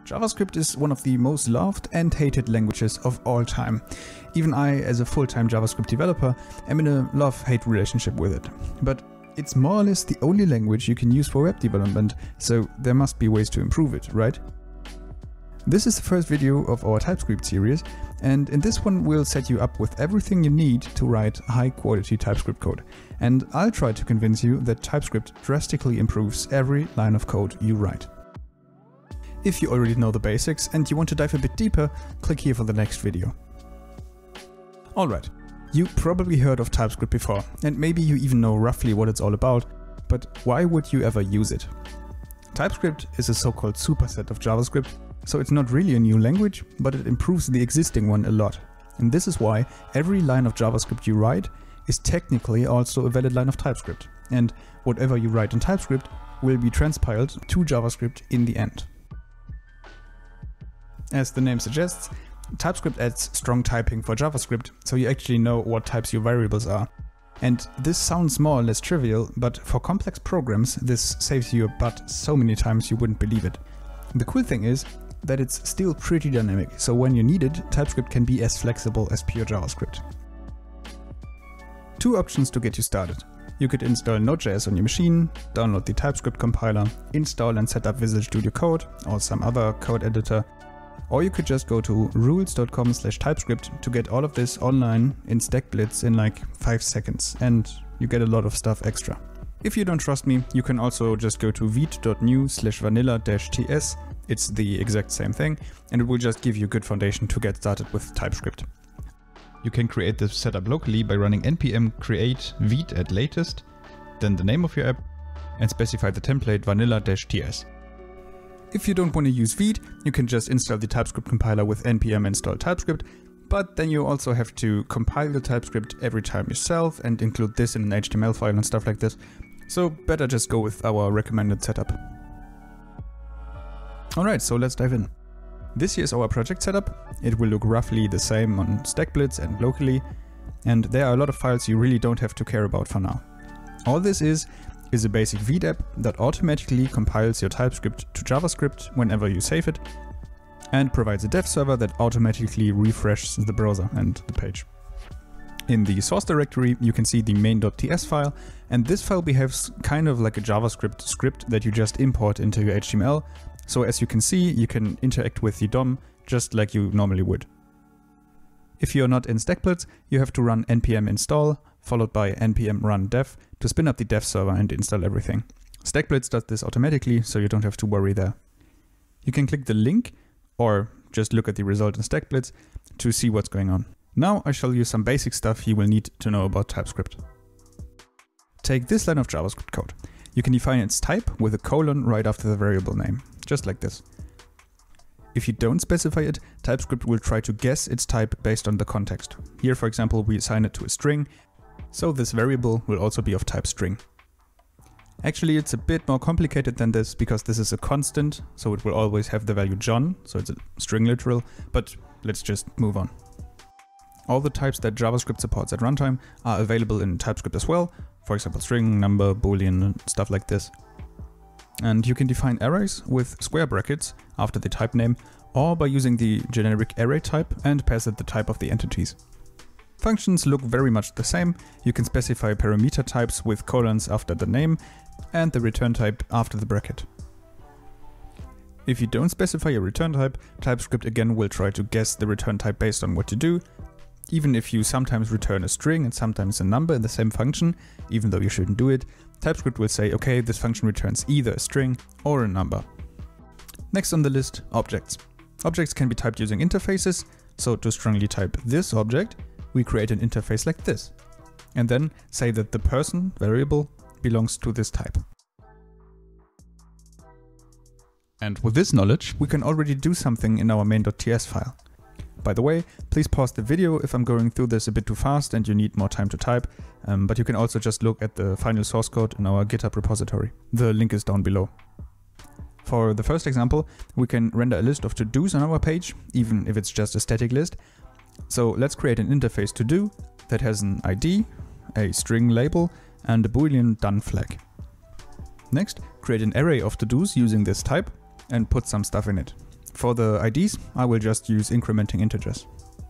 JavaScript is one of the most loved and hated languages of all time. Even I, as a full-time JavaScript developer, am in a love-hate relationship with it. But it's more or less the only language you can use for web development, so there must be ways to improve it, right? This is the first video of our TypeScript series, and in this one we'll set you up with everything you need to write high-quality TypeScript code. And I'll try to convince you that TypeScript drastically improves every line of code you write. If you already know the basics and you want to dive a bit deeper, click here for the next video. Alright, you probably heard of TypeScript before, and maybe you even know roughly what it's all about, but why would you ever use it? TypeScript is a so-called superset of JavaScript, so it's not really a new language, but it improves the existing one a lot. And this is why every line of JavaScript you write is technically also a valid line of TypeScript, and whatever you write in TypeScript will be transpiled to JavaScript in the end. As the name suggests, TypeScript adds strong typing for JavaScript, so you actually know what types your variables are. And this sounds more or less trivial, but for complex programs this saves you a butt so many times you wouldn't believe it. The cool thing is that it's still pretty dynamic, so when you need it, TypeScript can be as flexible as pure JavaScript. Two options to get you started. You could install Node.js on your machine, download the TypeScript compiler, install and set up Visual Studio Code or some other code editor, or you could just go to rules.com/TypeScript to get all of this online in StackBlitz in like 5 seconds, and you get a lot of stuff extra. If you don't trust me, you can also just go to vite.new/vanilla-ts, it's the exact same thing, and it will just give you a good foundation to get started with TypeScript. You can create this setup locally by running npm create vite at latest, then the name of your app, and specify the template vanilla-ts. If you don't want to use Vite, you can just install the TypeScript compiler with npm install TypeScript, but then you also have to compile the TypeScript every time yourself and include this in an HTML file and stuff like this, so better just go with our recommended setup. Alright, so let's dive in. This here is our project setup. It will look roughly the same on StackBlitz and locally, and there are a lot of files you really don't have to care about for now. All this is a basic Vite app that automatically compiles your TypeScript to JavaScript whenever you save it, and provides a dev server that automatically refreshes the browser and the page. In the source directory you can see the main.ts file, and this file behaves kind of like a JavaScript script that you just import into your HTML, so as you can see you can interact with the DOM just like you normally would. If you're not in StackBlitz, you have to run npm install followed by npm run dev to spin up the dev server and install everything. StackBlitz does this automatically, so you don't have to worry there. You can click the link or just look at the result in StackBlitz to see what's going on. Now I show you some basic stuff you will need to know about TypeScript. Take this line of JavaScript code. You can define its type with a colon right after the variable name, just like this. If you don't specify it, TypeScript will try to guess its type based on the context. Here, for example, we assign it to a string, so this variable will also be of type string. Actually, it's a bit more complicated than this because this is a constant, so it will always have the value John, so it's a string literal, but let's just move on. All the types that JavaScript supports at runtime are available in TypeScript as well, for example string, number, boolean, and stuff like this. And you can define arrays with square brackets after the type name, or by using the generic array type and pass it the type of the entities. Functions look very much the same. You can specify parameter types with colons after the name and the return type after the bracket. If you don't specify a return type, TypeScript again will try to guess the return type based on what you do. Even if you sometimes return a string and sometimes a number in the same function, even though you shouldn't do it, TypeScript will say, okay, this function returns either a string or a number. Next on the list, objects. Objects can be typed using interfaces, so to strongly type this object, we create an interface like this, and then say that the person variable belongs to this type. And with this knowledge, we can already do something in our main.ts file. By the way, please pause the video if I'm going through this a bit too fast and you need more time to type, but you can also just look at the final source code in our GitHub repository. The link is down below. For the first example, we can render a list of to-dos on our page, even if it's just a static list. So let's create an interface to-do that has an ID, a string label, and a boolean done flag. Next, create an array of to-dos using this type and put some stuff in it. For the IDs, I will just use incrementing integers.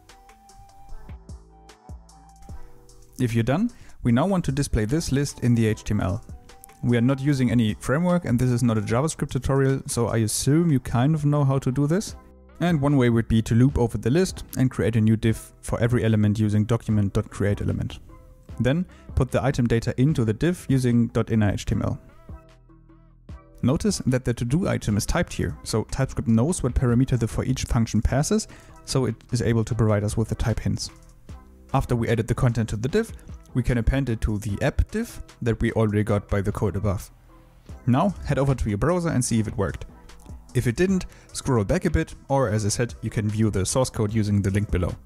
If you're done, we now want to display this list in the HTML. We are not using any framework and this is not a JavaScript tutorial, so I assume you kind of know how to do this. And one way would be to loop over the list and create a new div for every element using document.createElement. Then put the item data into the div using .innerHTML. Notice that the to-do item is typed here, so TypeScript knows what parameter the for each function passes, so it is able to provide us with the type hints. After we added the content to the div, we can append it to the app div that we already got by the code above. Now head over to your browser and see if it worked. If it didn't, scroll back a bit, or as I said, you can view the source code using the link below.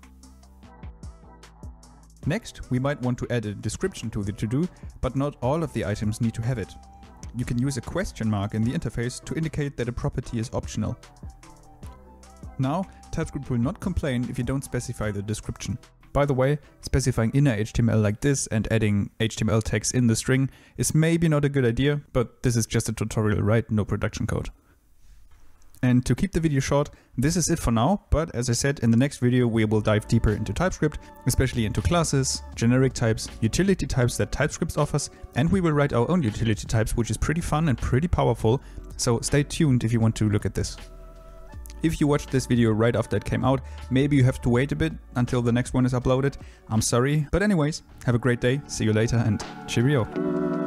Next, we might want to add a description to the to-do, but not all of the items need to have it. You can use a question mark in the interface to indicate that a property is optional. Now, TypeScript will not complain if you don't specify the description. By the way, specifying inner HTML like this and adding HTML tags in the string is maybe not a good idea, but this is just a tutorial, right? No production code. And to keep the video short, this is it for now, but as I said, in the next video we will dive deeper into TypeScript, especially into classes, generic types, utility types that TypeScript offers, and we will write our own utility types, which is pretty fun and pretty powerful, so stay tuned if you want to look at this. If you watched this video right after it came out, maybe you have to wait a bit until the next one is uploaded. I'm sorry, but anyways, have a great day, see you later, and cheerio!